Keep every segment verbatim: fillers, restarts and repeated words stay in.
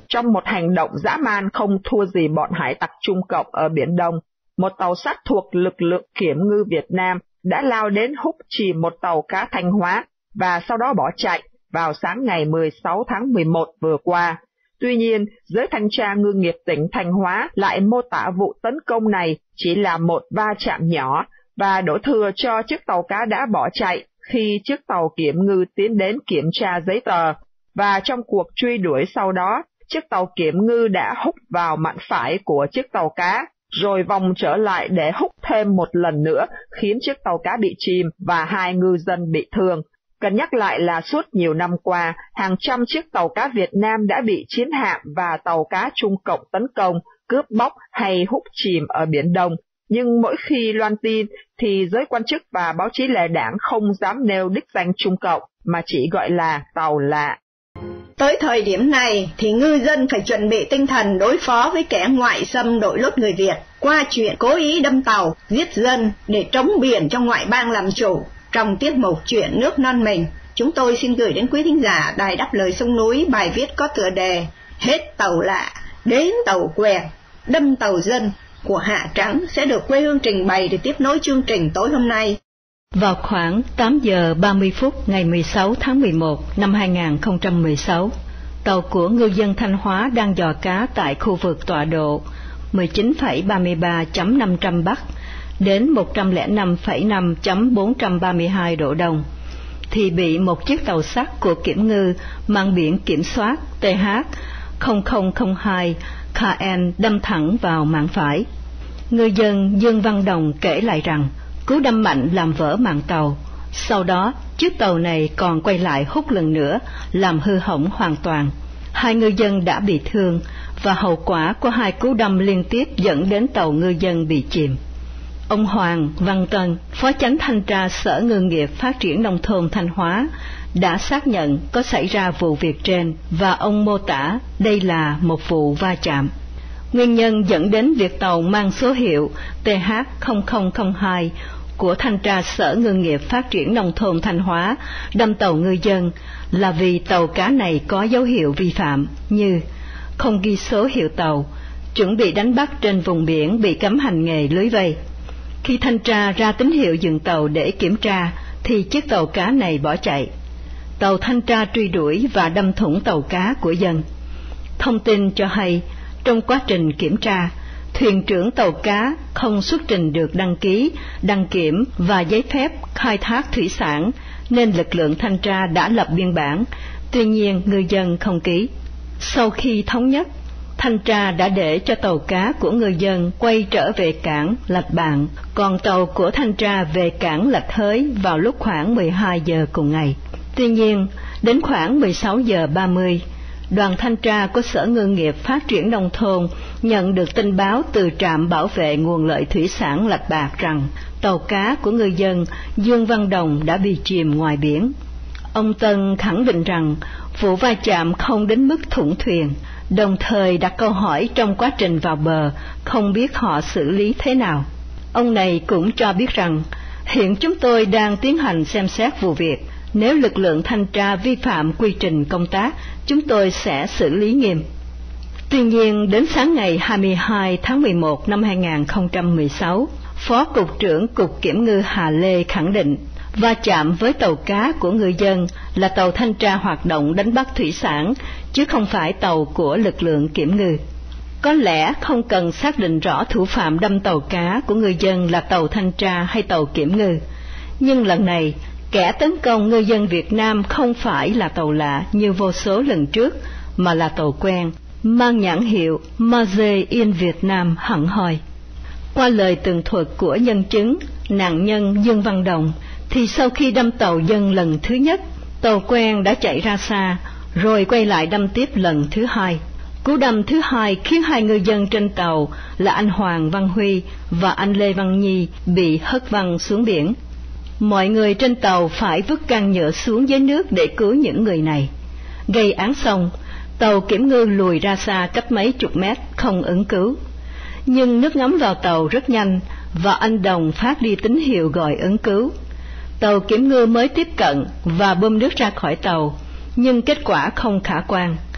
trong một hành động dã man không thua gì bọn hải tặc Trung Cộng ở Biển Đông. Một tàu sắt thuộc lực lượng kiểm ngư Việt Nam đã lao đến húc chìm một tàu cá Thanh Hóa và sau đó bỏ chạy vào sáng ngày mười sáu tháng mười một vừa qua. Tuy nhiên, giới thanh tra ngư nghiệp tỉnh Thanh Hóa lại mô tả vụ tấn công này chỉ là một va chạm nhỏ và đổ thừa cho chiếc tàu cá đã bỏ chạy khi chiếc tàu kiểm ngư tiến đến kiểm tra giấy tờ. Và trong cuộc truy đuổi sau đó, chiếc tàu kiểm ngư đã húc vào mạn phải của chiếc tàu cá, rồi vòng trở lại để húc thêm một lần nữa, khiến chiếc tàu cá bị chìm và hai ngư dân bị thương. Cần nhắc lại là suốt nhiều năm qua, hàng trăm chiếc tàu cá Việt Nam đã bị chiến hạm và tàu cá Trung Cộng tấn công, cướp bóc hay húc chìm ở Biển Đông. Nhưng mỗi khi loan tin thì giới quan chức và báo chí lề đảng không dám nêu đích danh Trung Cộng mà chỉ gọi là tàu lạ. Tới thời điểm này thì ngư dân phải chuẩn bị tinh thần đối phó với kẻ ngoại xâm đội lốt người Việt qua chuyện cố ý đâm tàu, giết dân để trống biển cho ngoại bang làm chủ. Trong tiết mục Chuyện nước non mình, chúng tôi xin gửi đến quý thính giả Đài Đáp Lời Sông Núi bài viết có tựa đề Hết tàu lạ, đến tàu quèn, đâm tàu dân của Hạ Trắng sẽ được quê hương trình bày để tiếp nối chương trình tối hôm nay. Vào khoảng tám giờ ba mươi phút ngày mười sáu tháng mười một năm hai nghìn không trăm mười sáu, tàu của ngư dân Thanh Hóa đang dò cá tại khu vực tọa độ mười chín phẩy ba mươi ba chấm năm trăm Bắc đến một trăm lẻ năm phẩy năm chấm bốn trăm ba mươi hai độ Đông, thì bị một chiếc tàu sắt của kiểm ngư mang biển kiểm soát T H không không không hai K N đâm thẳng vào mạn phải. Ngư dân Dương Văn Đồng kể lại rằng cú đâm mạnh làm vỡ mạn tàu. Sau đó, chiếc tàu này còn quay lại húc lần nữa, làm hư hỏng hoàn toàn. Hai ngư dân đã bị thương, và hậu quả của hai cú đâm liên tiếp dẫn đến tàu ngư dân bị chìm. Ông Hoàng Văn Tân, Phó Chánh Thanh tra Sở Ngư nghiệp Phát triển Nông thôn Thanh Hóa, đã xác nhận có xảy ra vụ việc trên, và ông mô tả đây là một vụ va chạm. Nguyên nhân dẫn đến việc tàu mang số hiệu T H không không không hai của Thanh tra Sở Ngư nghiệp Phát triển Nông thôn Thanh Hóa đâm tàu ngư dân là vì tàu cá này có dấu hiệu vi phạm như không ghi số hiệu tàu, chuẩn bị đánh bắt trên vùng biển bị cấm hành nghề lưới vây. Khi thanh tra ra tín hiệu dừng tàu để kiểm tra thì chiếc tàu cá này bỏ chạy. Tàu thanh tra truy đuổi và đâm thủng tàu cá của dân. Thông tin cho hay, trong quá trình kiểm tra, thuyền trưởng tàu cá không xuất trình được đăng ký, đăng kiểm và giấy phép khai thác thủy sản, nên lực lượng thanh tra đã lập biên bản, tuy nhiên ngư dân không ký. Sau khi thống nhất, thanh tra đã để cho tàu cá của ngư dân quay trở về cảng Lạch Bạng, còn tàu của thanh tra về cảng Lạch Hới vào lúc khoảng mười hai giờ cùng ngày. Tuy nhiên, đến khoảng mười sáu giờ ba mươi, đoàn thanh tra của Sở Ngư nghiệp Phát triển Nông thôn nhận được tin báo từ trạm bảo vệ nguồn lợi thủy sản Lạch Bạc rằng tàu cá của ngư dân Dương Văn Đồng đã bị chìm ngoài biển. Ông Tân khẳng định rằng vụ va chạm không đến mức thủng thuyền, đồng thời đặt câu hỏi trong quá trình vào bờ không biết họ xử lý thế nào. Ông này cũng cho biết rằng hiện chúng tôi đang tiến hành xem xét vụ việc. Nếu lực lượng thanh tra vi phạm quy trình công tác, chúng tôi sẽ xử lý nghiêm. Tuy nhiên, đến sáng ngày hai mươi hai tháng mười một năm hai nghìn không trăm mười sáu, Phó Cục trưởng Cục Kiểm ngư Hà Lê khẳng định va chạm với tàu cá của ngư dân là tàu thanh tra hoạt động đánh bắt thủy sản, chứ không phải tàu của lực lượng kiểm ngư. Có lẽ không cần xác định rõ thủ phạm đâm tàu cá của ngư dân là tàu thanh tra hay tàu kiểm ngư. Nhưng lần này, kẻ tấn công ngư dân Việt Nam không phải là tàu lạ như vô số lần trước, mà là tàu quen, mang nhãn hiệu Maze in Việt Nam hẳn hoi. Qua lời tường thuật của nhân chứng, nạn nhân Dương Văn Đồng, thì sau khi đâm tàu dân lần thứ nhất, tàu quen đã chạy ra xa, rồi quay lại đâm tiếp lần thứ hai. Cú đâm thứ hai khiến hai ngư dân trên tàu là anh Hoàng Văn Huy và anh Lê Văn Nhi bị hất văng xuống biển. Mọi người trên tàu phải vứt can nhựa xuống dưới nước để cứu những người này. Gây án xong, tàu kiểm ngư lùi ra xa cách mấy chục mét không ứng cứu. Nhưng nước ngấm vào tàu rất nhanh và anh Đồng phát đi tín hiệu gọi ứng cứu. Tàu kiểm ngư mới tiếp cận và bơm nước ra khỏi tàu, nhưng kết quả không khả quan.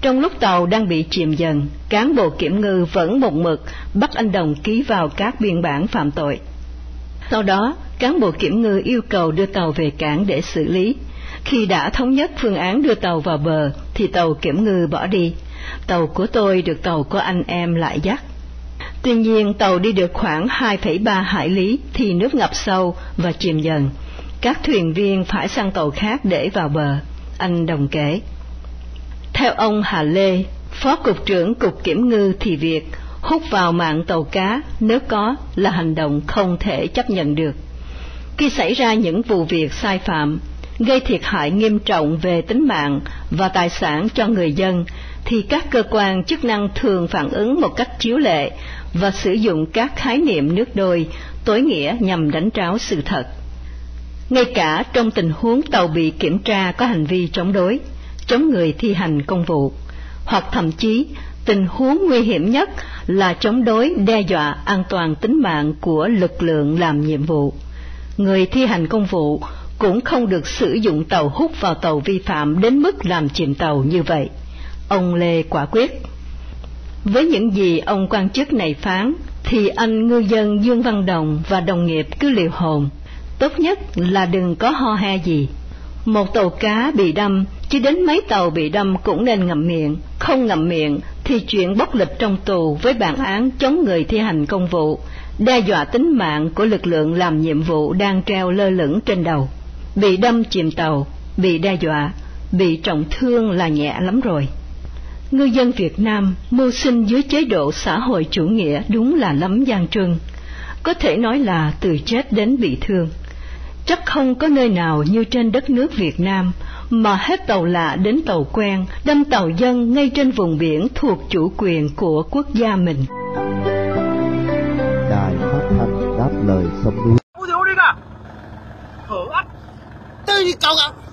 Trong lúc tàu đang bị chìm dần, cán bộ kiểm ngư vẫn một mực bắt anh Đồng ký vào các biên bản phạm tội. Sau đó, cán bộ kiểm ngư yêu cầu đưa tàu về cảng để xử lý. Khi đã thống nhất phương án đưa tàu vào bờ, thì tàu kiểm ngư bỏ đi. Tàu của tôi được tàu của anh em lại dắt. Tuy nhiên, tàu đi được khoảng hai phẩy ba hải lý thì nước ngập sâu và chìm dần. Các thuyền viên phải sang tàu khác để vào bờ, anh Đồng kể. Theo ông Hà Lê, Phó Cục trưởng Cục Kiểm ngư thì việc hút vào mạng tàu cá nếu có là hành động không thể chấp nhận được. Khi xảy ra những vụ việc sai phạm, gây thiệt hại nghiêm trọng về tính mạng và tài sản cho người dân, thì các cơ quan chức năng thường phản ứng một cách chiếu lệ và sử dụng các khái niệm nước đôi, tối nghĩa nhằm đánh tráo sự thật. Ngay cả trong tình huống tàu bị kiểm tra có hành vi chống đối, chống người thi hành công vụ, hoặc thậm chí tình huống nguy hiểm nhất là chống đối đe dọa an toàn tính mạng của lực lượng làm nhiệm vụ, người thi hành công vụ cũng không được sử dụng tàu hút vào tàu vi phạm đến mức làm chìm tàu như vậy. Ông Lê quả quyết. Với những gì ông quan chức này phán, thì anh ngư dân Dương Văn Đồng và đồng nghiệp cứ liều hồn. Tốt nhất là đừng có ho he gì. Một tàu cá bị đâm, chứ đến mấy tàu bị đâm cũng nên ngậm miệng. Không ngậm miệng thì chuyện bóc lịch trong tù với bản án chống người thi hành công vụ, đe dọa tính mạng của lực lượng làm nhiệm vụ đang treo lơ lửng trên đầu. Bị đâm chìm tàu, bị đe dọa, bị trọng thương là nhẹ lắm rồi. Ngư dân Việt Nam mưu sinh dưới chế độ xã hội chủ nghĩa đúng là lắm gian truân, có thể nói là từ chết đến bị thương. Chắc không có nơi nào như trên đất nước Việt Nam mà hết tàu lạ đến tàu quen, đâm tàu dân ngay trên vùng biển thuộc chủ quyền của quốc gia mình. Đài phát thanh đáp lời sông núi. Ôi trời ơi, đi cả. Thở ắt. Tôi đi cầu ạ.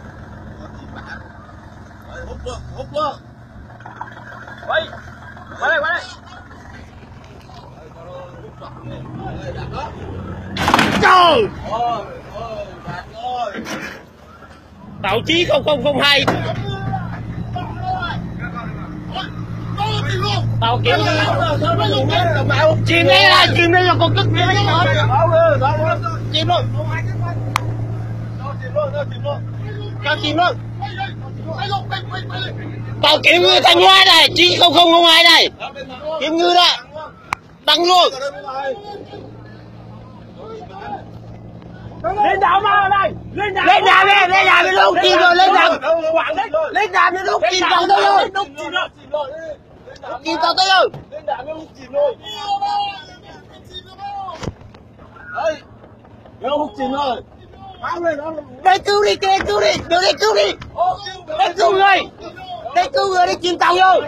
Hút luôn, hút luôn. Quay, quay đây, quay đây. Trời ơi, ơi, bạn ơi. Tàu chí không không không hai. Tàu kiếm chìm đây là chìm đây là còn cất chìm đấy chìm luôn chìm luôn cho chìm luôn tàu kiếm ngư Thanh Hóa này chín không không không hai này kiếm ngư đó đăng luôn lên đảo mà ở đây lên đảo lên đảo đi lên đảo đi lúc chìm rồi lên đảo lên đảo đi lúc chìm tàu tới rồi chìm tàu tới rồi lên đảo đi lúc chìm rồi đây nó hút chìm rồi đây cứu đi kia cứu đi đưa đi cứu đi đây cứu người đây cứu người đi chìm tàu vô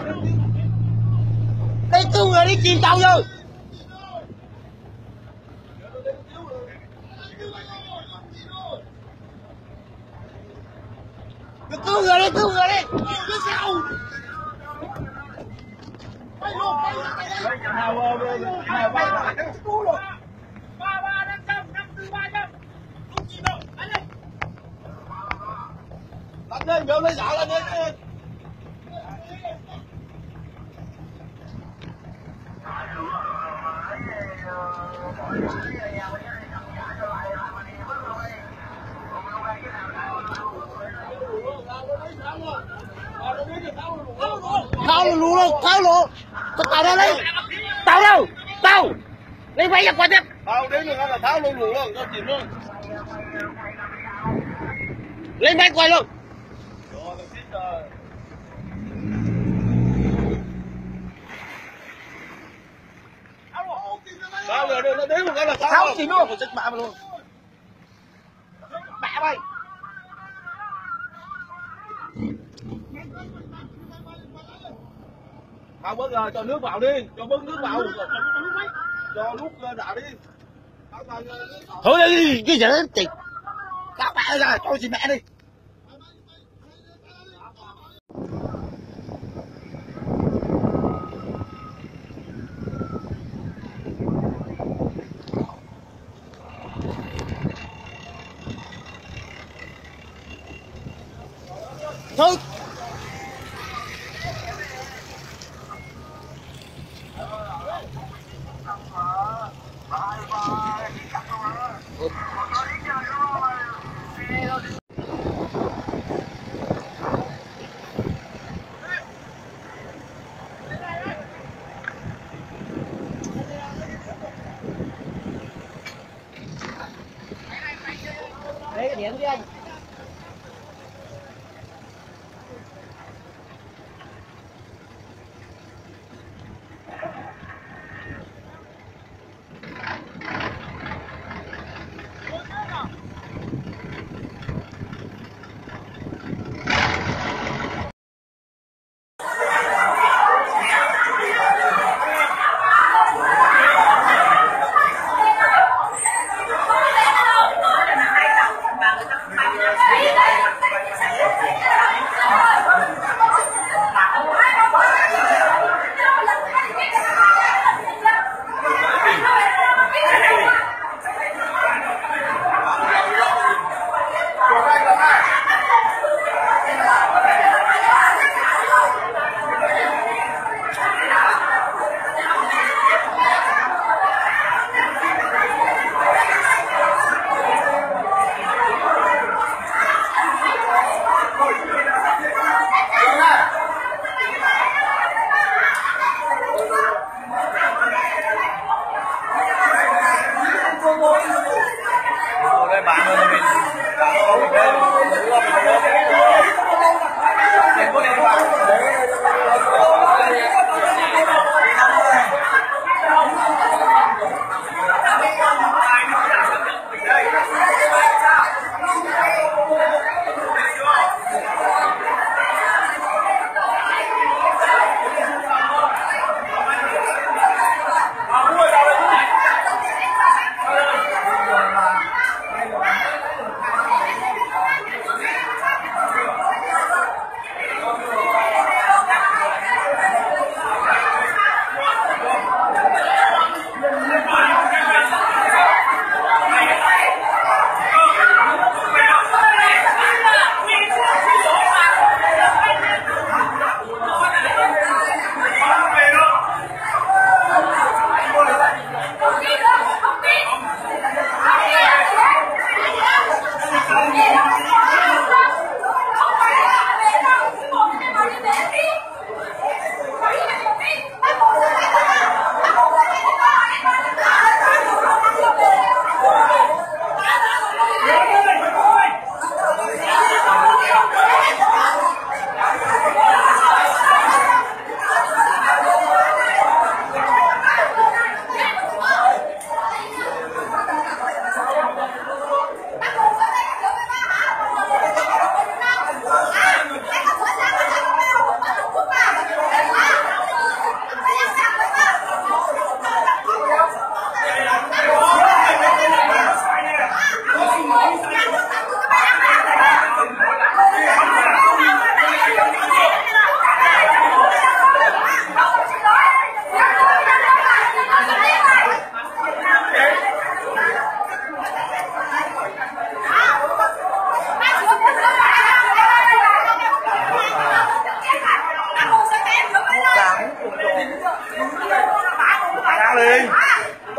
đây cứu người đi chìm tàu vô cứu người đi cứu người đi bay luôn bay luôn nào nào bay lại cái cứu rồi ba ba năm trăm năm tư ba trăm không chịu đâu anh lên anh lên vô lấy dạo lên lên tháo lù luôn tháo lù tàu đâu lấy tàu đâu tàu lấy máy ra qua tiếp tàu đến được là tháo lù lù luôn cho chìm luôn lấy máy quay luôn tháo rồi nó đến một cái là tháo chìm luôn một chiếc bạ luôn bạ bay không bớt rồi cho nước vào đi cho bớt nước vào cho lúc lên đảo đi thôi đi cái gì đó chị các bạn ra cho chị mẹ đi thôi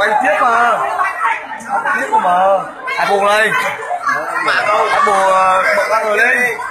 Quay tiếp mà. Tiếp mà. Hãy buồn lên. Hãy buồn bật ba người lên.